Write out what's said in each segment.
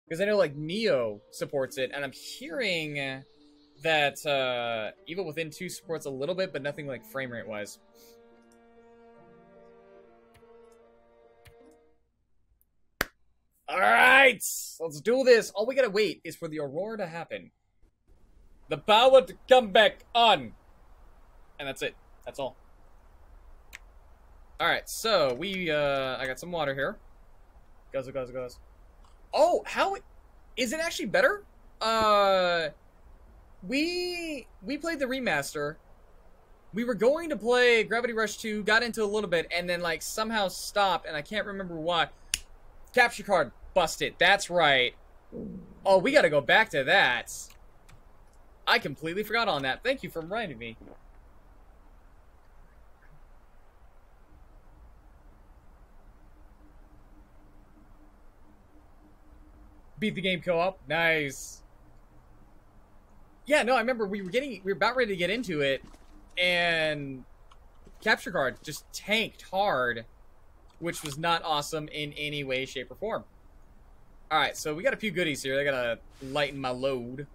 Because I know, like, Neo supports it, and I'm hearing that Evil Within 2 supports a little bit, but nothing, like, frame rate-wise. Alright! Let's do this! All we gotta wait is for the Aurora to happen. The power to come back on! And that's it. That's all. Alright, so I got some water here. Goes. Oh, how is it actually better? We played the remaster. We were going to play Gravity Rush 2, got into a little bit, and then like somehow stopped, and I can't remember why. Capture card busted. That's right. Oh, we gotta go back to that. I completely forgot on that. Thank you for reminding me. Beat the game co-op. Nice. Yeah, no, I remember we were about ready to get into it, and Capture Card just tanked hard, which was not awesome in any way, shape, or form. Alright, so we got a few goodies here. I gotta lighten my load.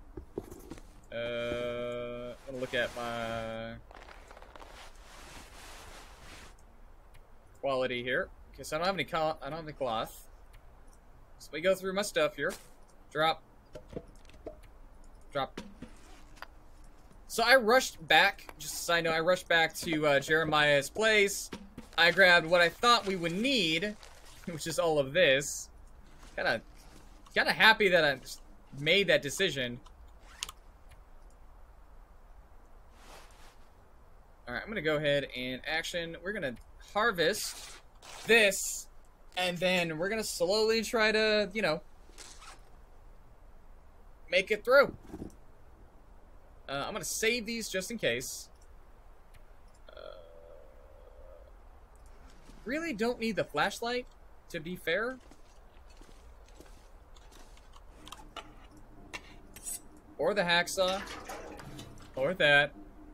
I'm gonna look at my quality here. Okay, so I don't have any cloth. So we go through my stuff here. Drop. So I rushed back, just a side note, I rushed back to Jeremiah's place. I grabbed what I thought we would need, which is all of this. Kinda happy that I made that decision. Alright, I'm gonna go ahead and we're gonna harvest this, and then we're gonna slowly try to, you know, make it through. I'm gonna save these just in case. Really don't need the flashlight, to be fair. Or the hacksaw. Or that.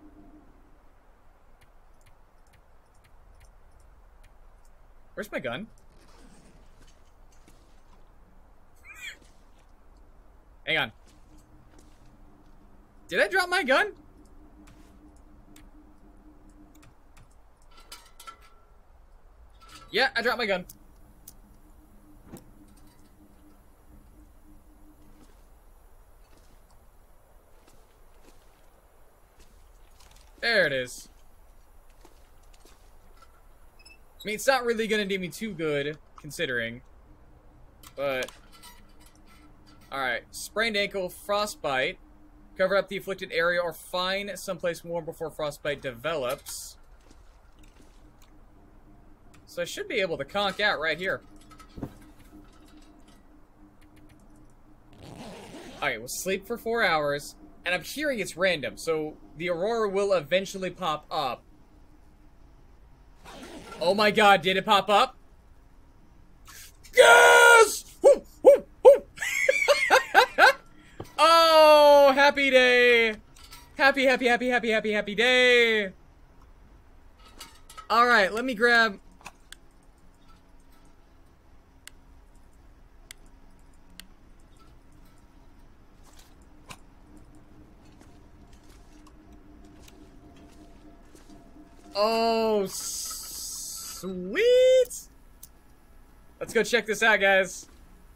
Where's my gun? Hang on. Did I drop my gun? Yeah, I dropped my gun. There it is. I mean, it's not really gonna do me too good, considering. But... Alright, sprained ankle, frostbite. Cover up the afflicted area or find someplace warm before frostbite develops. So I should be able to conk out right here. Alright, we'll sleep for 4 hours. And I'm hearing it's random, so the Aurora will eventually pop up. Oh my god, did it pop up? Yes! Woo, woo, woo. Oh, happy day! Happy day! Alright, let me grab... Oh, sweet! Let's go check this out, guys.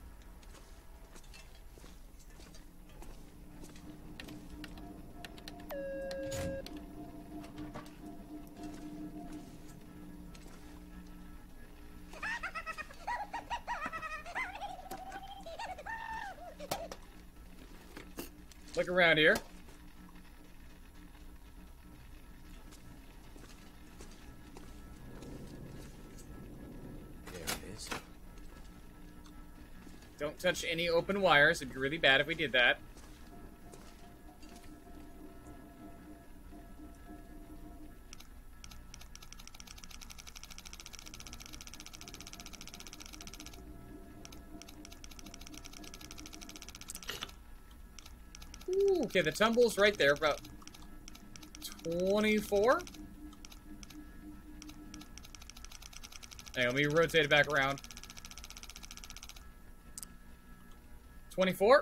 Look around here. There it is. Don't touch any open wires. It'd be really bad if we did that. Ooh, okay, the tumble's right there, about 24. Hey, let me rotate it back around. 24.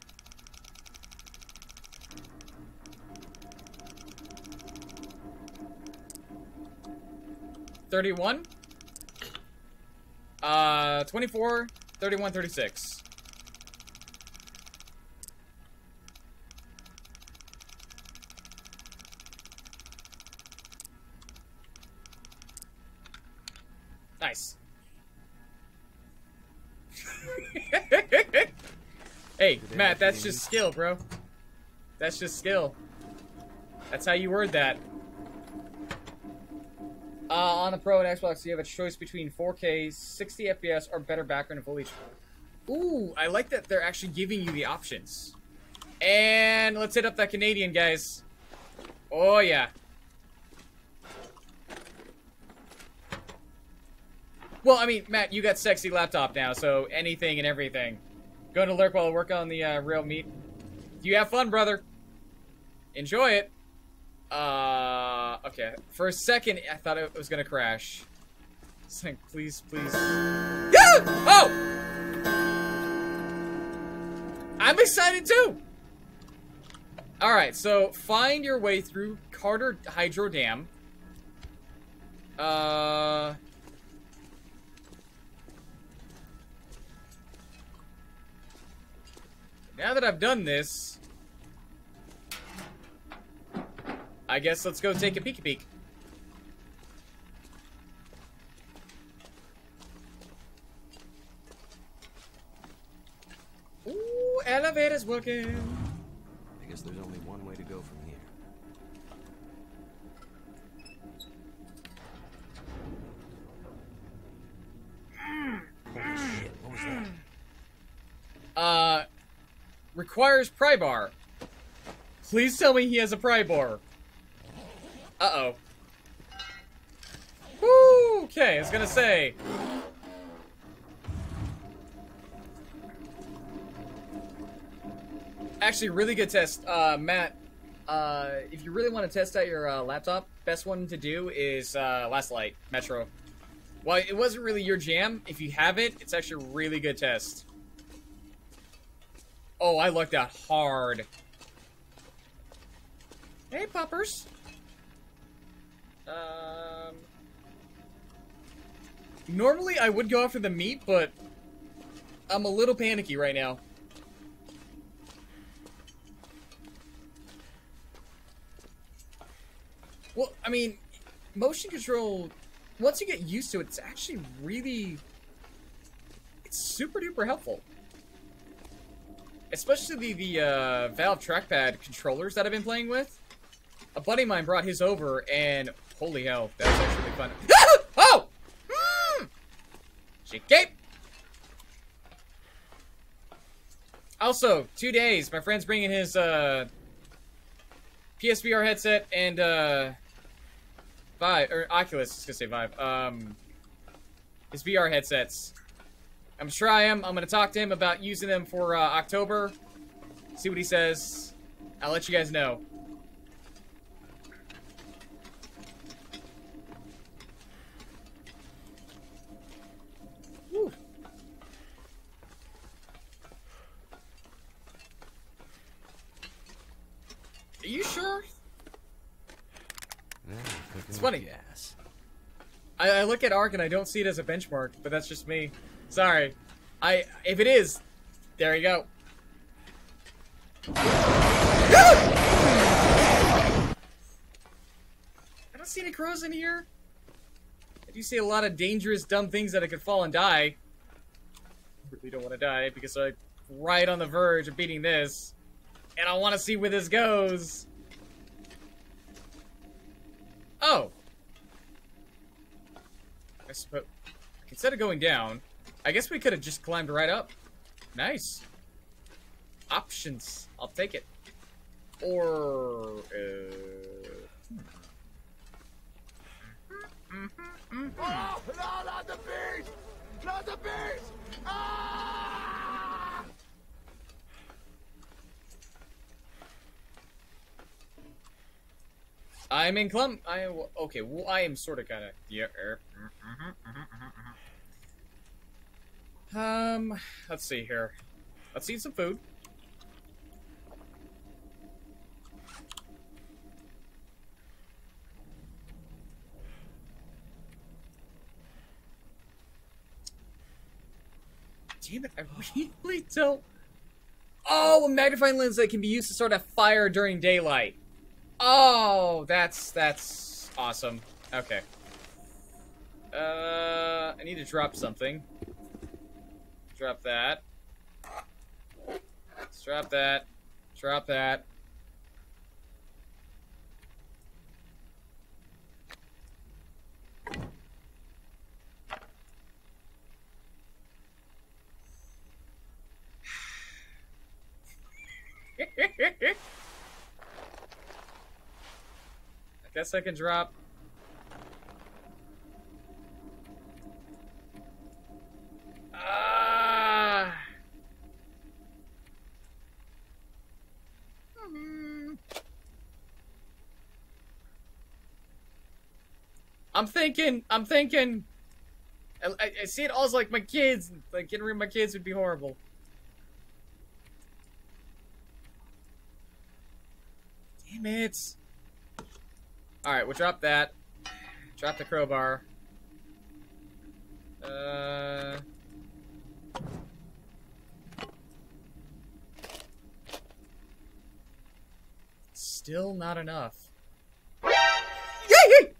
31. 24, 31, 36. Nice. Hey, Matt, that's just skill, bro. That's just skill. That's how you word that. On the Pro and Xbox, you have a choice between 4K, 60 FPS, or better background and foliage. Ooh, I like that they're actually giving you the options. And let's hit up that Canadian, guys. Oh, yeah. Well, I mean, Matt, you got sexy laptop now, so anything and everything. Going to lurk while I work on the real meat. You have fun, brother. Enjoy it. Okay. For a second, I thought it was gonna crash. It's like, please, please. Yeah! Oh! I'm excited too! Alright, so find your way through Carter Hydro Dam. Now that I've done this, I guess let's go take a peeky peek. Ooh, elevator's working. I guess there's only one way to go from here. Holy shit, what was that? Requires pry bar. Please tell me he has a pry bar. Uh-oh. Woo! Okay, I was gonna say. Actually, really good test. Matt, if you really want to test out your laptop, best one to do is Last Light, Metro. While it wasn't really your jam, if you have it, it's actually a really good test. Oh, I lucked out hard. Hey, puppers. Normally I would go after the meat, but I'm a little panicky right now. Well, I mean, motion control, once you get used to it, it's actually really, it's super duper helpful. Especially the Valve trackpad controllers that I've been playing with. A buddy of mine brought his over, and holy hell, that was actually really fun. Oh! Chicape! Also, 2 days, my friend's bringing his PSVR headset and Vive, or Oculus, I was gonna say Vive. His VR headsets. I'm gonna try him. I'm gonna talk to him about using them for October. See what he says. I'll let you guys know. Whew. Are you sure? It's funny. Gas. I look at Ark and I don't see it as a benchmark, but that's just me. Sorry. If it is, there you go. I don't see any crows in here. I do see a lot of dangerous, dumb things that I could fall and die. I really don't want to die because I'm right on the verge of beating this. And I want to see where this goes. Oh. I suppose, instead of going down, I guess we could have just climbed right up. Nice. Options. I'll take it. Or, Oh, no, not the beast! Not the beast! Ah! I'm in okay, well, I am sort of kind of, yeah, let's see here. Let's eat some food. Damn it, I really don't... Oh, a magnifying lens that can be used to sort of fire during daylight. Oh, that's awesome. Okay. I need to drop something. Drop that. Let's drop that. Drop that. I guess I can drop. I'm thinking. I see it all as like my kids. Like getting rid of my kids would be horrible. Damn it. Alright, we'll drop that. Drop the crowbar. Still not enough. Yay!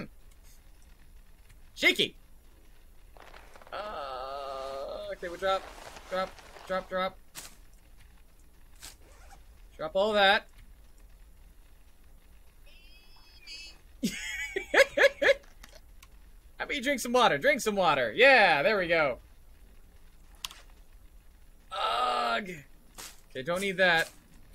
Shaky! Okay, we'll drop. Drop all that. How about you drink some water? Drink some water. Yeah, there we go. Ugh. Okay, don't need that.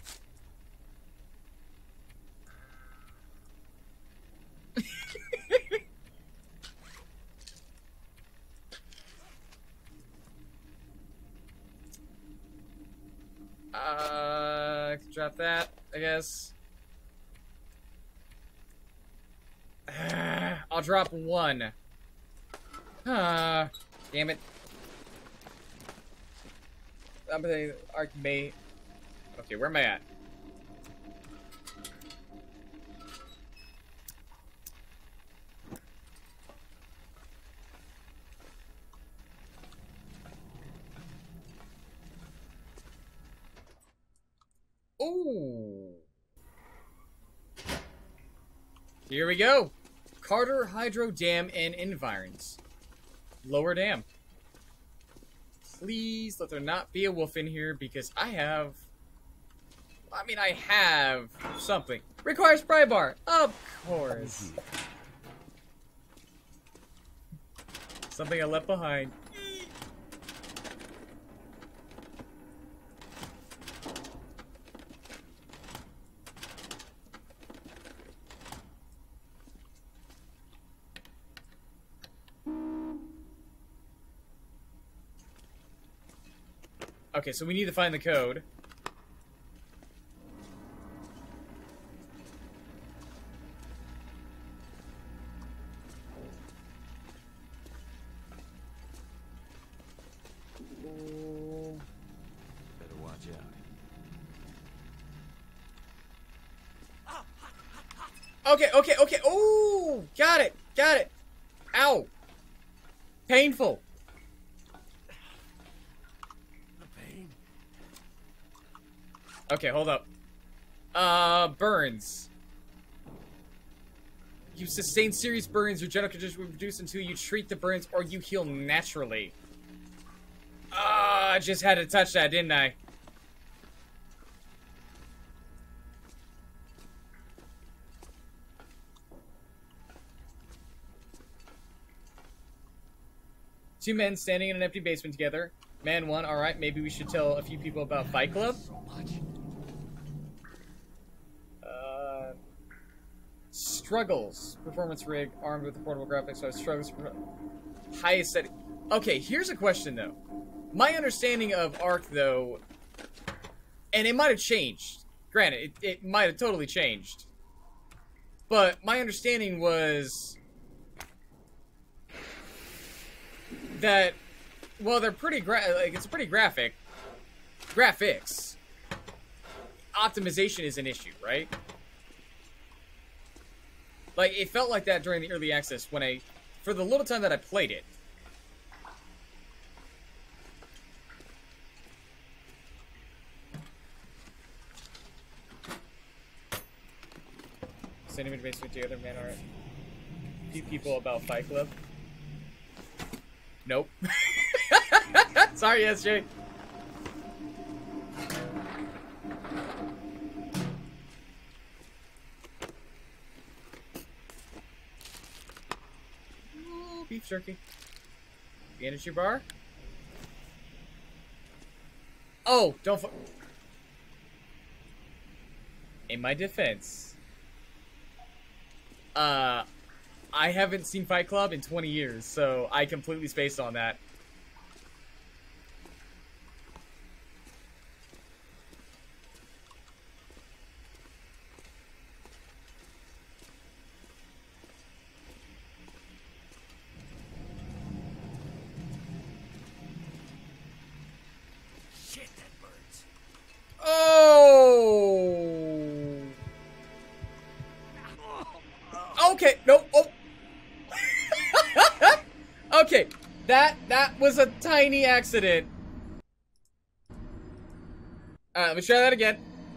Drop that, I guess. I'll drop one. Damn it. I'm gonna Archmate. Okay, where am I at? Ooh. Here we go. Carter Hydro Dam and Environs. Lower dam. Please let there not be a wolf in here because I have something. Requires pry bar. Of course. Something I left behind. Okay, so we need to find the code. Better watch out. Okay. Ooh, got it. Ow. Painful. Okay, hold up. Burns. You sustain serious burns, your general condition will reduce until you treat the burns or you heal naturally. I just had to touch that, didn't I? Two men standing in an empty basement together. Man one, alright, maybe we should tell a few people about Fight Club. Struggles. Performance rig, armed with the portable graphics, so struggles. Highest setting. Okay, here's a question, though. My understanding of Ark, though, and it might have changed. Granted, it might have totally changed. But my understanding was that, well, they're pretty like it's pretty graphic. graphics. Optimization is an issue, right? Like, it felt like that during the early access when for the little time that I played it. Sending me to basement together, man. Alright. Few people about Fight Club. Nope. Sorry, SJ. Ooh, beef jerky. The energy bar. Oh, don't. In my defense, I haven't seen Fight Club in 20 years, so I completely spaced on that. Shit, that burns. Oh! Okay, no, oh! Okay, that was a tiny accident. Alright, let me try that again.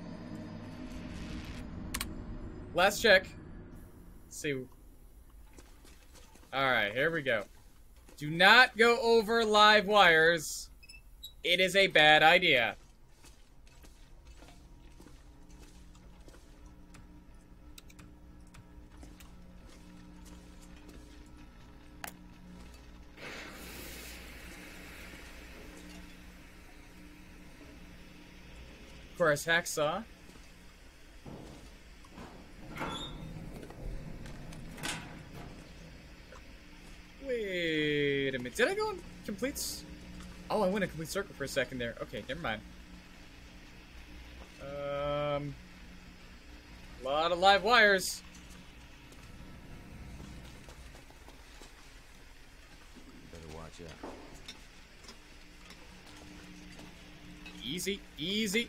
Last check. Let's see. Alright, here we go. Do not go over live wires. It is a bad idea. Of course, hacksaw. Wait a minute. Did I go on completes? Oh, I went a complete circle for a second there. Okay, never mind. A lot of live wires. Better watch out. Easy, easy.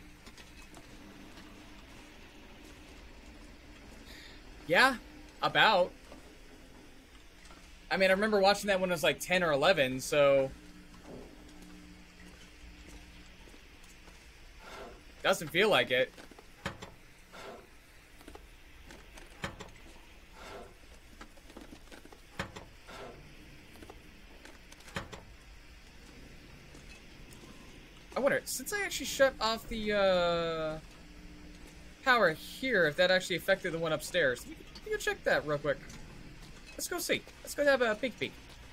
Yeah, about. I mean, I remember watching that when I was like 10 or 11, so... Doesn't feel like it. I wonder, since I actually shut off the, power here, if that actually affected the one upstairs. Let me go check that real quick. Let's go see. Let's go have a peek.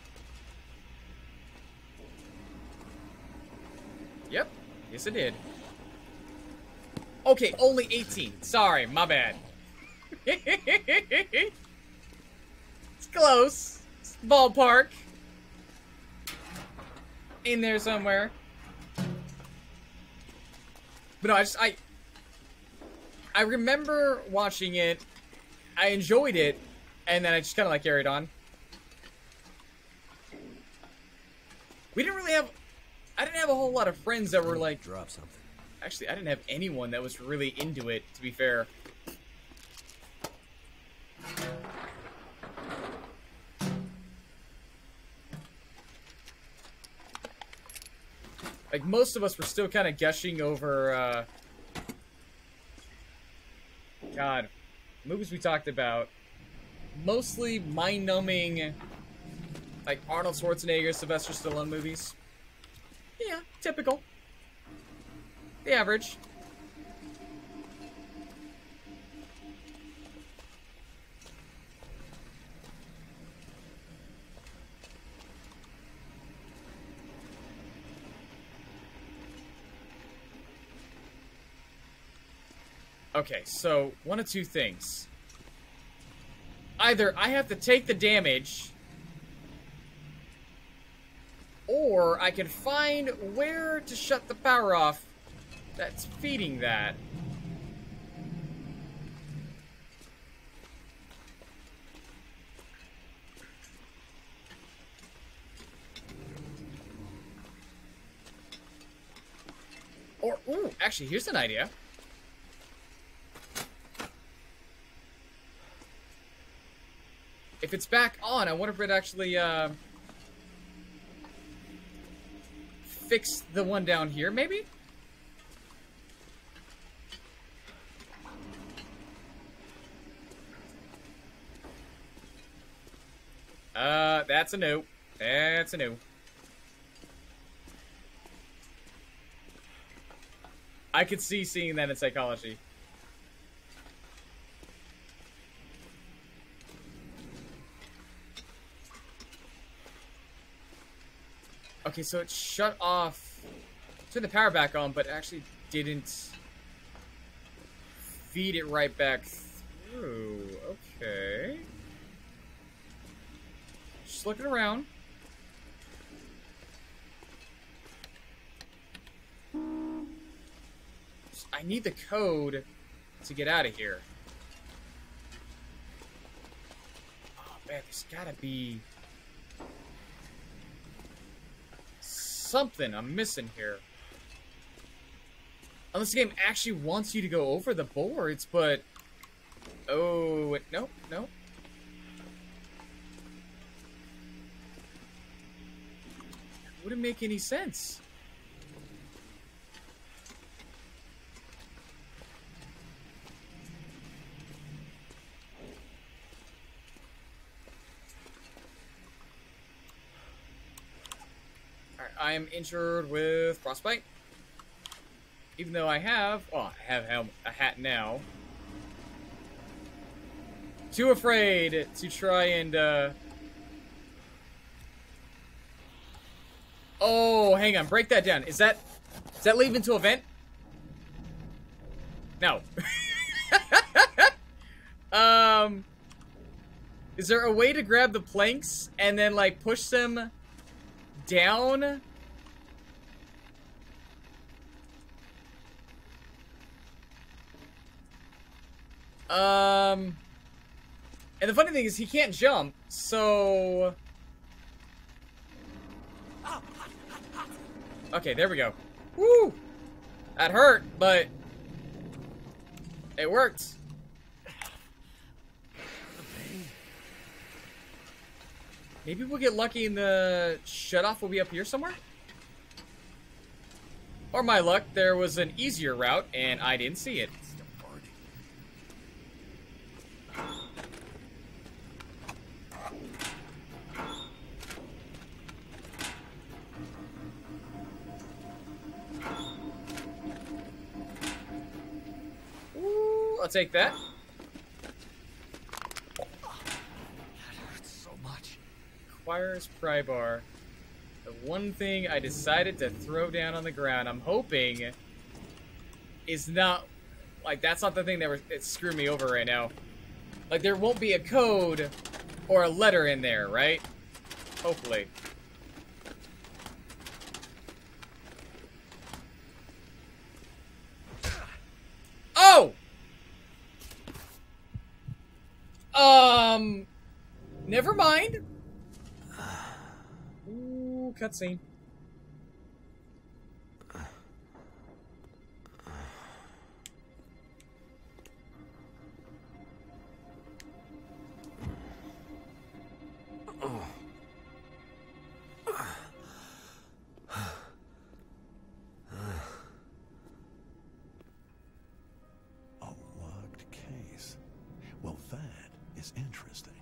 Yep. Yes, it did. Okay, only 18. Sorry, my bad. It's close. It's ballpark. In there somewhere. But no, I remember watching it. I enjoyed it. And then I just kind of like carried on. We didn't really have... I didn't have a whole lot of friends that were like... Drop something. Actually, I didn't have anyone that was really into it, to be fair. Like, most of us were still kind of gushing over, God, movies we talked about. Mostly mind-numbing, like, Arnold Schwarzenegger, Sylvester Stallone movies. Yeah, typical. The average. Okay, so one of two things. Either I have to take the damage, or I can find where to shut the power off that's feeding that. Actually, here's an idea. If it's back on, I wonder if it actually fix the one down here, maybe? That's a no. That's a no. I could see seeing that in psychology. Okay, so it shut off. Turned the power back on, but actually didn't feed it right back through. Okay. Just looking around. I need the code to get out of here. Oh man, there's gotta be something I'm missing here. Unless the game actually wants you to go over the boards, but... Oh, nope, nope. Wouldn't make any sense. Alright, I am injured with frostbite. Even though I have... Oh, I have a hat now. Too afraid to try and, Oh, hang on. Break that down. Does that lead into a vent? No. Is there a way to grab the planks and then, like, push them down? And the funny thing is he can't jump, so... Okay, there we go. Woo! That hurt, but... it worked. Maybe we'll get lucky and the shutoff will be up here somewhere? Or my luck, there was an easier route and I didn't see it. Ooh, I'll take that. That hurts so much. Acquires pry bar. The one thing I decided to throw down on the ground, I'm hoping, is not... Like, that's not the thing that it's screwing me over right now. Like, there won't be a code or a letter in there, right? Hopefully. Oh! Never mind. Ooh, cutscene. A locked case. Well, that is interesting.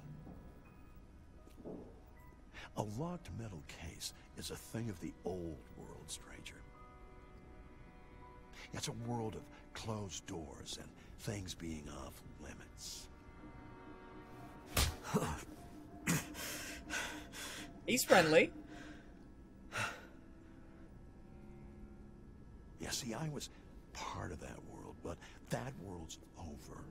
A locked metal case is a thing of the old world, stranger. It's a world of closed doors and things being off limits. He's friendly. Yeah, see, I was part of that world, but that world's over.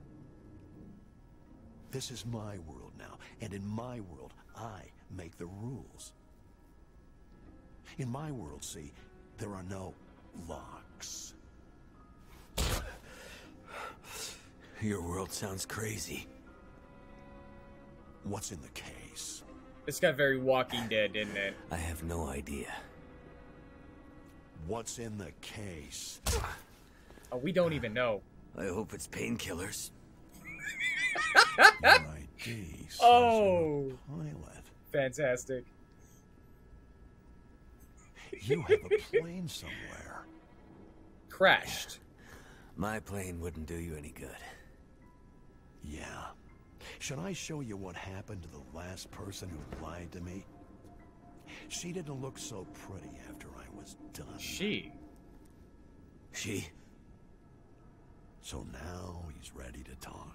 This is my world now, and in my world, I make the rules. In my world, see, there are no locks. Your world sounds crazy. What's in the case? This got very Walking Dead, didn't it? I have no idea. What's in the case? Oh, we don't even know. I hope it's painkillers. Your ID says Oh. you're a pilot. Fantastic. You have a plane somewhere. Crashed. My plane wouldn't do you any good. Yeah. Should I show you what happened to the last person who lied to me? She didn't look so pretty after I was done. She. So now he's ready to talk.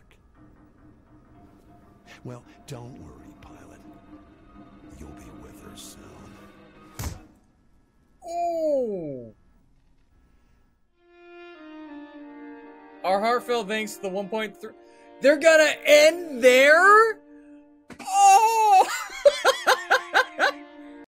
Well, don't worry, pilot. You'll be with her soon. Oh. Our heartfelt thanks to the 1.3. They're gonna end there?